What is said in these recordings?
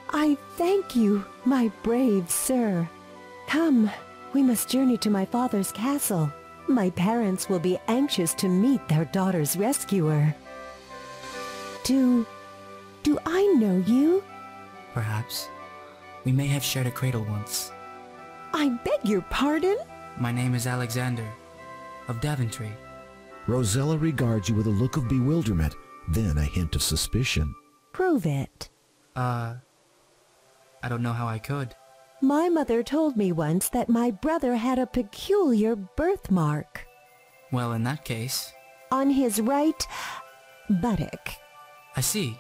I thank you, my brave sir. Come, we must journey to my father's castle. My parents will be anxious to meet their daughter's rescuer. Do I know you? Perhaps. We may have shared a cradle once. I beg your pardon? My name is Alexander, of Daventry. Rosella regards you with a look of bewilderment, then a hint of suspicion. Prove it. I don't know how I could. My mother told me once that my brother had a peculiar birthmark. Well, in that case... On his right buttock. I see.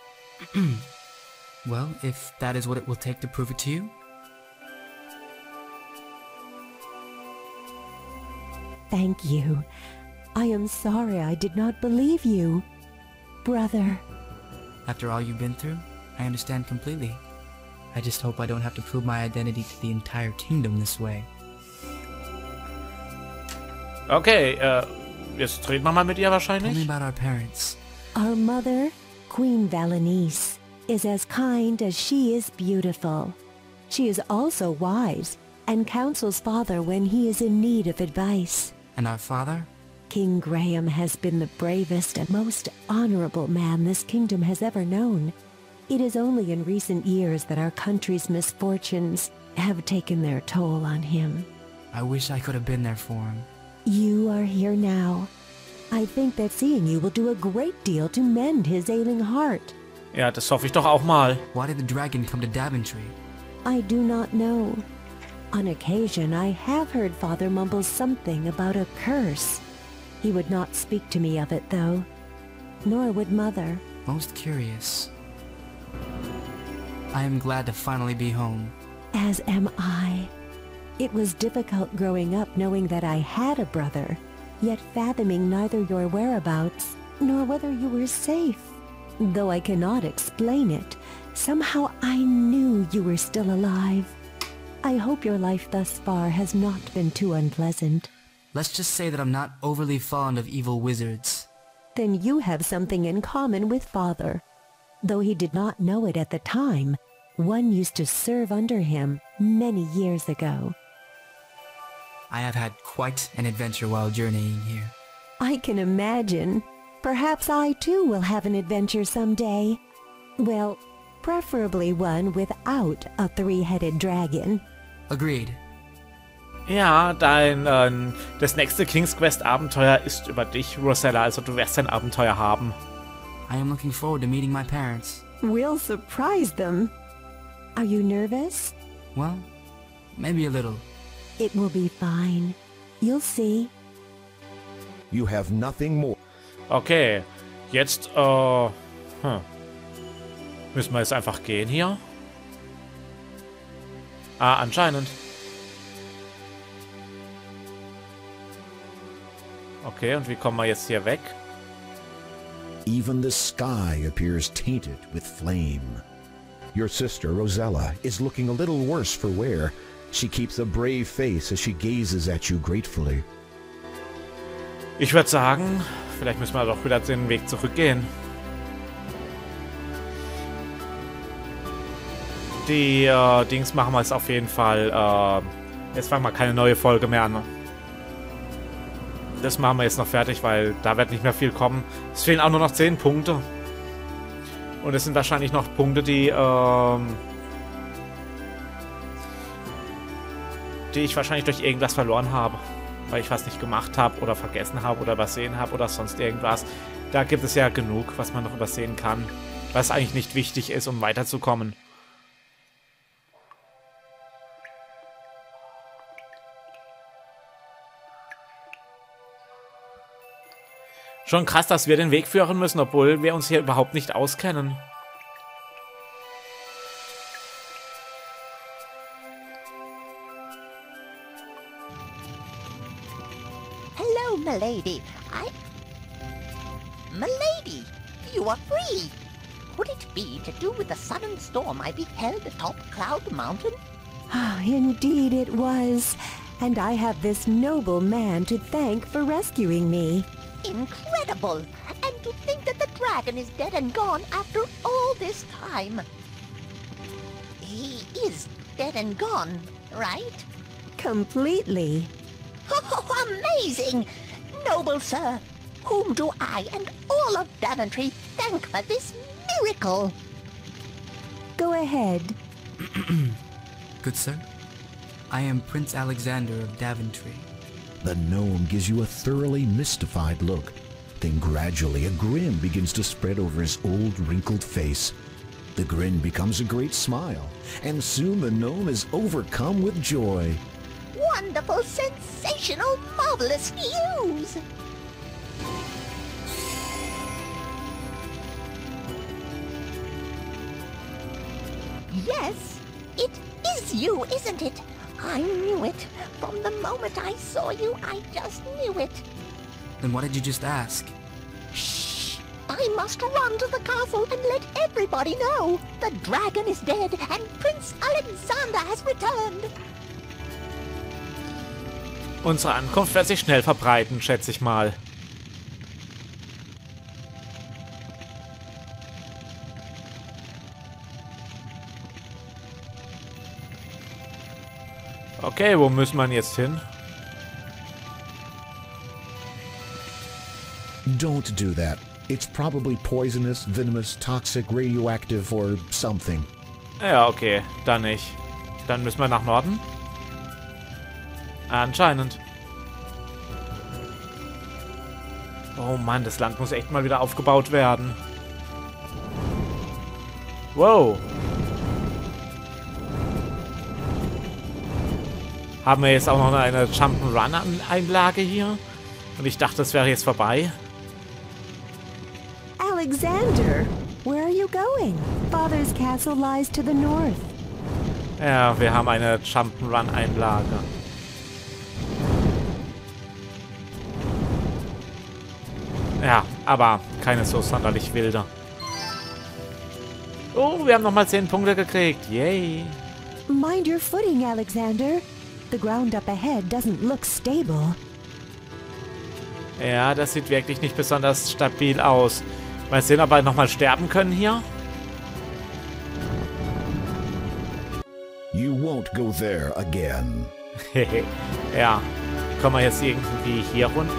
Well, if that is what it will take to prove it to you. Thank you. I am sorry I did not believe you. Brother. After all you've been through, I understand completely. I just hope I don't have to prove my identity to the entire kingdom this way. Okay, jetzt reden wir mal mit ihr Tell me wahrscheinlich. about our parents. Our mother, Queen Valenice, is as kind as she is beautiful. She is also wise and counsels father when he is in need of advice. And our father? King Graham has been the bravest and most honorable man this kingdom has ever known. It is only in recent years that our country's misfortunes have taken their toll on him. I wish I could have been there for him. You are here now. I think that seeing you will do a great deal to mend his ailing heart. Ja, das hoffe ich doch auch mal. Why did the dragon come to Daventry? I do not know. On occasion, I have heard Father mumble something about a curse. He would not speak to me of it, though. Nor would Mother. Most curious. I am glad to finally be home. As am I. It was difficult growing up knowing that I had a brother, yet fathoming neither your whereabouts nor whether you were safe. Though I cannot explain it, somehow I knew you were still alive. I hope your life thus far has not been too unpleasant. Let's just say that I'm not overly fond of evil wizards. Then you have something in common with Father. Though he did not know it at the time, one used to serve under him many years ago. I have had quite an adventure while journeying here. I can imagine. Perhaps I too will have an adventure someday. Well, preferably one without a three-headed dragon. Agreed. Ja, das nächste King's Quest Abenteuer ist über dich, Rosella. Also du wirst ein Abenteuer haben. I am looking forward to meeting my parents. We'll surprise them. Are you nervous? Well, maybe a little. It will be fine. You'll see. You have nothing more. Okay, jetzt, müssen wir jetzt einfach gehen hier? Ah, anscheinend. Okay, und wie kommen wir jetzt hier weg? Even the sky appears tainted with flame. Your sister, Rosella, is looking a little worse for wear. She keeps a brave face as she gazes at you gratefully. Ich würde sagen, vielleicht müssen wir doch wieder den Weg zurückgehen. Die Dings machen wir jetzt auf jeden Fall. Jetzt fangen wir keine neue Folge mehr an. Das machen wir jetzt noch fertig, weil da wird nicht mehr viel kommen. Es fehlen auch nur noch 10 Punkte. Und es sind wahrscheinlich noch Punkte, die ich wahrscheinlich durch irgendwas verloren habe. Weil ich was nicht gemacht habe oder vergessen habe oder übersehen habe oder sonst irgendwas. Da gibt es ja genug, was man noch übersehen kann. Was eigentlich nicht wichtig ist, um weiterzukommen. Schon krass, dass wir den Weg führen müssen, obwohl wir uns hier überhaupt nicht auskennen. Hello, milady. Milady, you are free. Could it be to do with the sudden storm I beheld atop Cloud Mountain? Indeed it was. And I have this noble man to thank for rescuing me. Incredible! And to think that the dragon is dead and gone after all this time. He is dead and gone, right? Completely. Oh, amazing! Noble sir, whom do I and all of Daventry thank for this miracle? Go ahead. Good sir, I am Prince Alexander of Daventry. The gnome gives you a thoroughly mystified look. Then gradually a grin begins to spread over his old wrinkled face. The grin becomes a great smile, and soon the gnome is overcome with joy. Wonderful, sensational, marvelous news! Yes, it is you, isn't it? I knew it. From the moment I saw you, I just knew it. Then what did you just ask? Shh! I must run to the castle and let everybody know. The dragon is dead and Prince Alexander has returned. Unsere Ankunft wird sich schnell verbreiten, schätze ich mal. Okay, wo müssen wir jetzt hin? Don't do that. It's probably poisonous, venomous, toxic, radioactive, or something. Ja, okay, dann nicht. Dann müssen wir nach Norden? Anscheinend. Oh Mann, das Land muss echt mal wieder aufgebaut werden. Wow. Haben wir jetzt auch noch eine Jump'n'Run-Einlage hier? Und ich dachte, das wäre jetzt vorbei. Alexander, where are you going? Father's castle lies to the north. Ja, wir haben eine Jump'n'Run-Einlage. Ja, aber keine so sonderlich wilde. Oh, wir haben nochmal 10 Punkte gekriegt. Yay. Mind your footing, Alexander. The ground up ahead doesn't look stable. Ja, das sieht wirklich nicht besonders stabil aus. Mal sehen, ob wir nochmal sterben können hier. You won't go there again. Ja. Kommen wir jetzt irgendwie hier runter?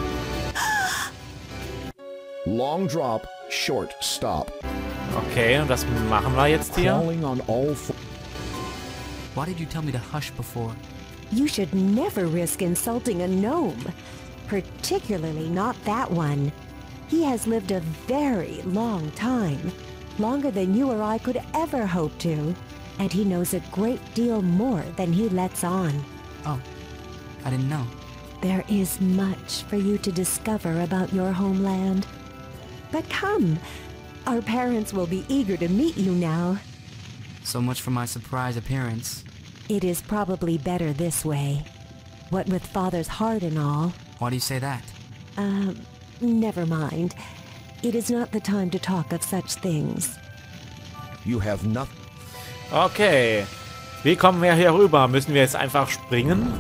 Long drop, short stop. Okay, und was machen wir jetzt hier? Crawling on all four. Why did you tell me to hush before? You should never risk insulting a gnome. Particularly not that one. He has lived a very long time. Longer than you or I could ever hope to. And he knows a great deal more than he lets on. Oh, I didn't know. There is much for you to discover about your homeland. But come, our parents will be eager to meet you now. So much for my surprise appearance. It is probably better this way. What with Father's heart and all. Why do you say that? Never mind. It is not the time to talk of such things. You have nothing. Okay. Wie kommen wir hier rüber? Müssen wir jetzt einfach springen?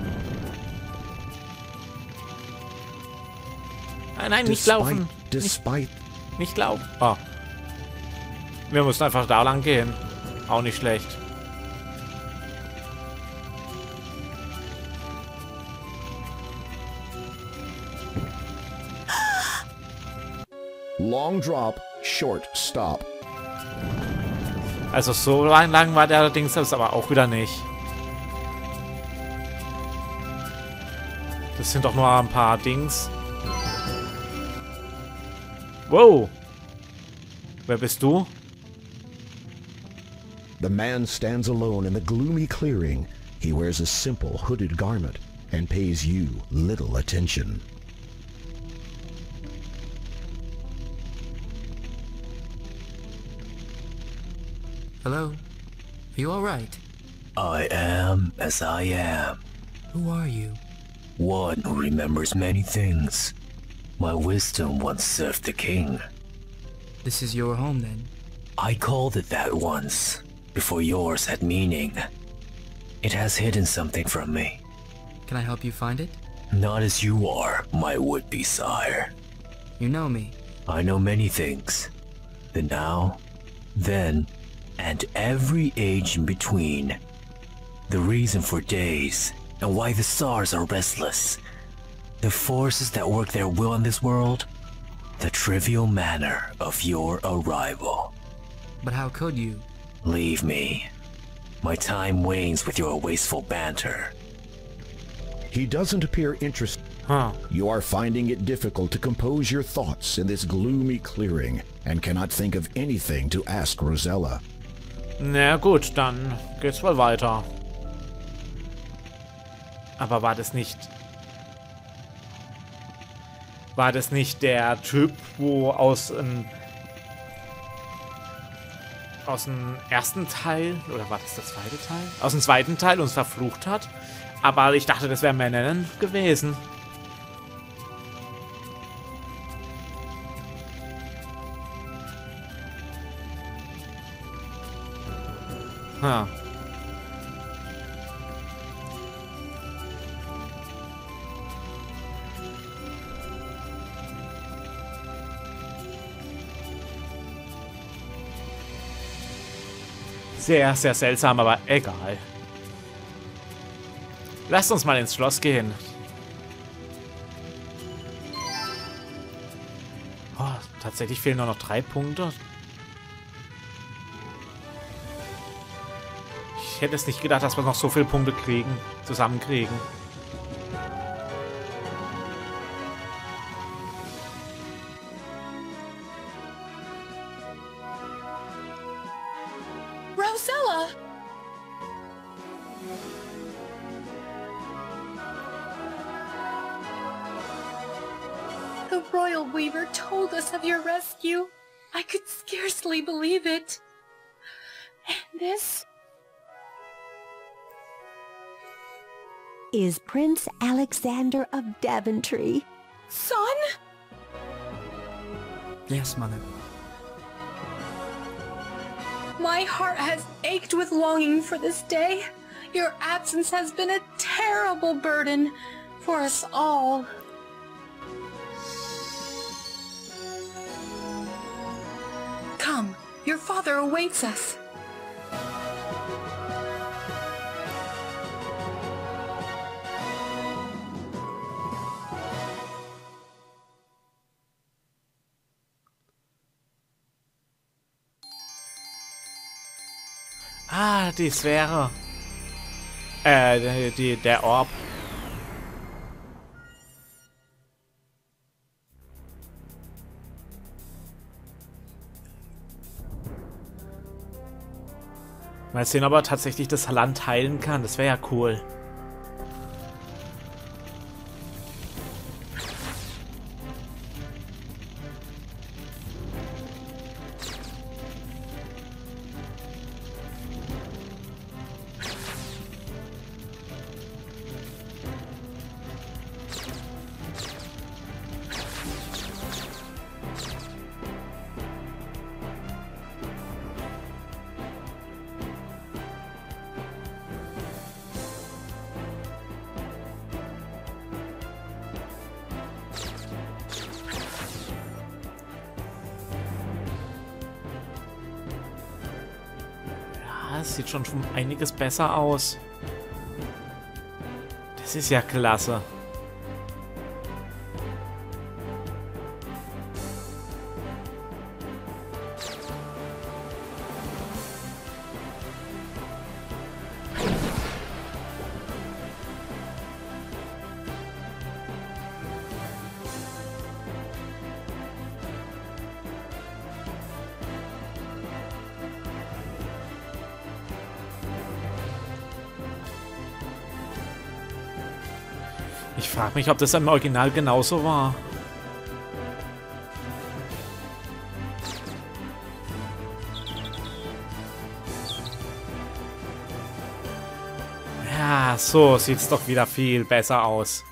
Nein, nicht laufen. Nicht laufen. Oh. Wir müssen einfach da lang gehen. Auch nicht schlecht. Long drop, short stop. Also so lang war der allerdings das aber auch wieder nicht. Das sind doch nur ein paar Dings. Wow. Wer bist du? The man stands alone in the gloomy clearing. He wears a simple hooded garment and pays you little attention. Hello? Are you alright? I am as I am. Who are you? One who remembers many things. My wisdom once served the king. This is your home then? I called it that once, before yours had meaning. It has hidden something from me. Can I help you find it? Not as you are, my would-be sire. You know me. I know many things. The now, then, and every age in between. The reason for days, and why the stars are restless. The forces that work their will in this world. The trivial manner of your arrival. But how could you? Leave me. My time wanes with your wasteful banter. He doesn't appear interested. Huh. You are finding it difficult to compose your thoughts in this gloomy clearing and cannot think of anything to ask Rosella. Na gut, dann geht's wohl weiter. Aber war das nicht... War das nicht der Typ, wo aus dem ersten Teil, oder war das der zweite Teil? Aus dem zweiten Teil uns verflucht hat? Aber ich dachte, das wäre Männern gewesen. Ha. Sehr, sehr seltsam, aber egal. Lasst uns mal ins Schloss gehen. Oh, tatsächlich fehlen nur noch 3 Punkte. Ich hätte es nicht gedacht, dass wir noch so viele Punkte zusammenkriegen. Rosella! The Royal Weaver told us of your rescue. I could scarcely believe it. And this is Prince Alexander of Daventry. son? Yes, Mother. My heart has ached with longing for this day. Your absence has been a terrible burden for us all. Come, your father awaits us. Ah, die Sphäre. Der Orb. Mal sehen, ob er tatsächlich das Land heilen kann. Das wäre ja cool. Das sieht schon einiges besser aus. Das ist ja klasse. Ich frage mich, ob das im Original genauso war. Ja, so sieht's doch wieder viel besser aus.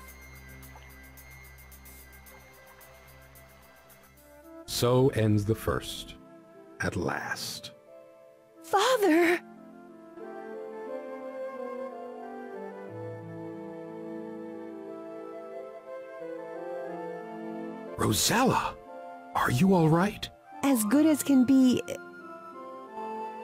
So ends the first. At last. Father! Rosella, are you all right? As good as can be.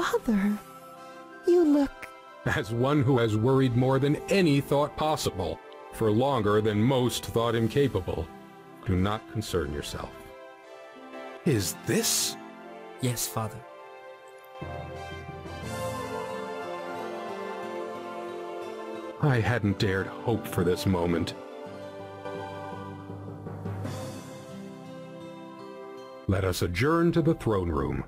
Father, you look... As one who has worried more than any thought possible, for longer than most thought him capable. Do not concern yourself. Is this? Yes, Father. I hadn't dared hope for this moment. Let us adjourn to the throne room.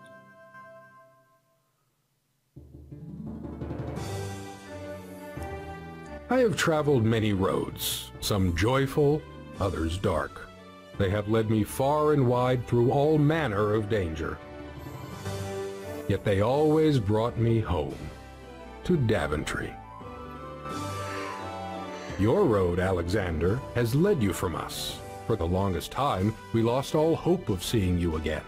I have traveled many roads, some joyful, others dark. They have led me far and wide through all manner of danger. Yet they always brought me home, to Daventry. Your road, Alexander, has led you from us. For the longest time, we lost all hope of seeing you again.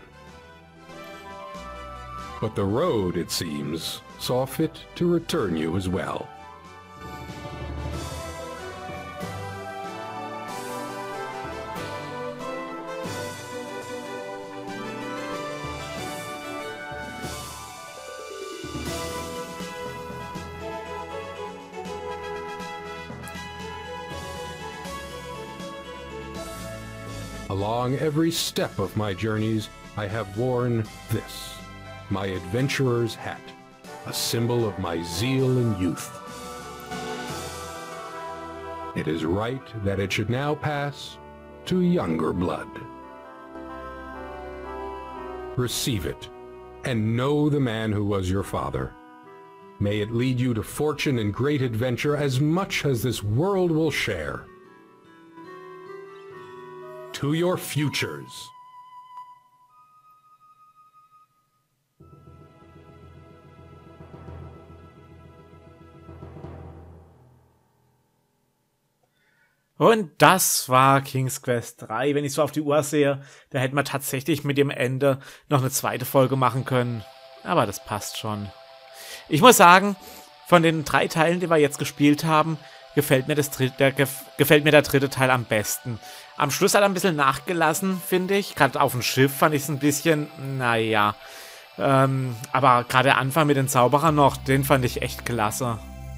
But the road, it seems, saw fit to return you as well. Along every step of my journeys, I have worn this, my adventurer's hat, a symbol of my zeal and youth. It is right that it should now pass to younger blood. Receive it, and know the man who was your father. May it lead you to fortune and great adventure as much as this world will share. To your futures. Und das war King's Quest 3. Wenn ich so auf die Uhr sehe, da hätten wir tatsächlich mit dem Ende noch eine zweite Folge machen können. Aber das passt schon. Ich muss sagen, von den 3 Teilen, die wir jetzt gespielt haben, gefällt mir der dritte Teil am besten. Am Schluss hat er ein bisschen nachgelassen, finde ich. Gerade auf dem Schiff fand ich es ein bisschen, naja. Aber gerade der Anfang mit den Zauberern noch, den fand ich echt klasse.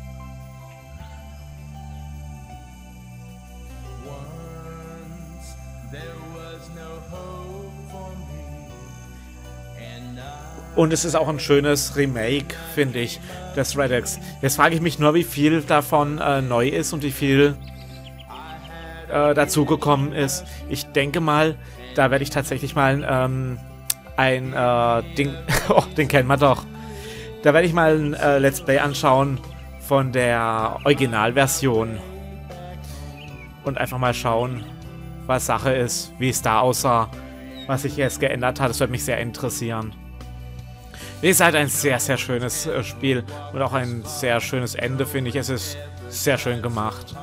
Und es ist auch ein schönes Remake, finde ich, des Redux. Jetzt frage ich mich nur, wie viel davon neu ist und wie viel dazugekommen ist. Ich denke mal, da werde ich tatsächlich mal ein Ding... oh, den kennen wir doch. Da werde ich mal ein Let's Play anschauen von der Originalversion. Und einfach mal schauen, was Sache ist, wie es da aussah, was sich jetzt geändert hat. Das würde mich sehr interessieren. Wie gesagt, ein sehr, sehr schönes Spiel und auch ein sehr schönes Ende, finde ich. Es ist sehr schön gemacht.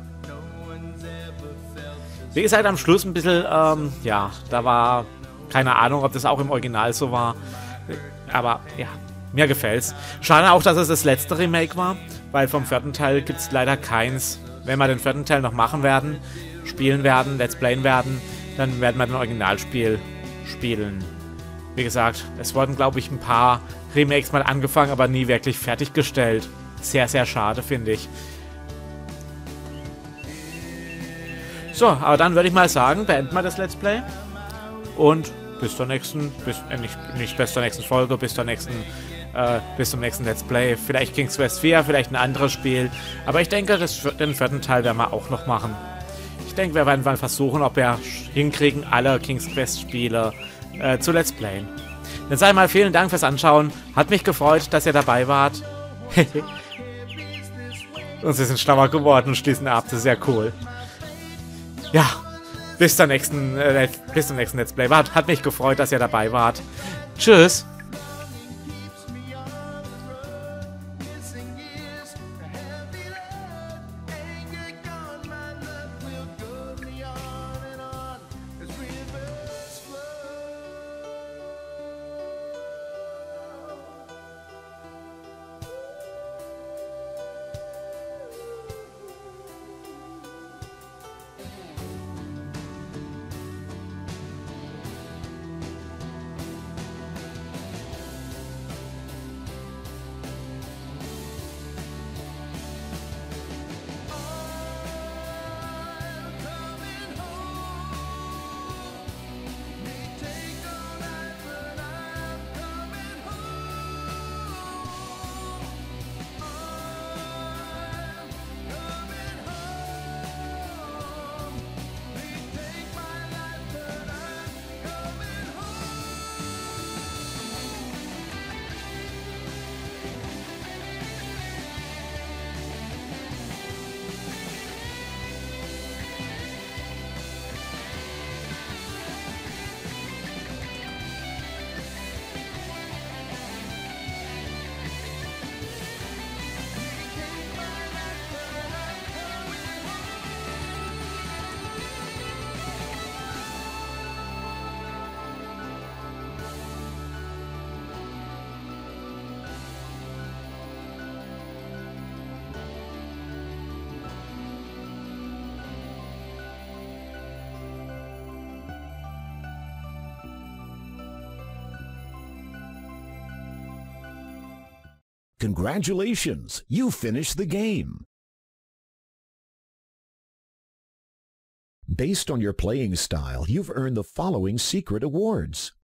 Wie gesagt, am Schluss ein bisschen, ja, da war keine Ahnung, ob das auch im Original so war. Aber ja, mir gefällt's. Schade auch, dass es das letzte Remake war, weil vom 4. Teil gibt es leider keins. Wenn wir den 4. Teil noch machen werden, spielen werden, Let's Playen werden, dann werden wir den Originalspiel spielen. Wie gesagt, es wurden, glaube ich, ein paar Remakes mal angefangen, aber nie wirklich fertiggestellt. Sehr, sehr schade, finde ich. So, aber dann würde ich mal sagen, beenden wir das Let's Play. Und bis zur nächsten, nicht bis zur nächsten Folge, bis zum nächsten Let's Play. Vielleicht King's Quest 4, vielleicht ein anderes Spiel. Aber ich denke, den 4. Teil werden wir auch noch machen. Ich denke, wir werden mal versuchen, ob wir hinkriegen, alle King's Quest Spiele zu Let's Playen. Dann sage ich mal vielen Dank fürs Anschauen. Hat mich gefreut, dass ihr dabei wart. Und sie sind schlauer geworden und schließen ab. Das ist sehr cool. Ja, bis zum nächsten Let's Play. Hat mich gefreut, dass ihr dabei wart. Tschüss. Congratulations! You finished the game! Based on your playing style, you've earned the following secret awards.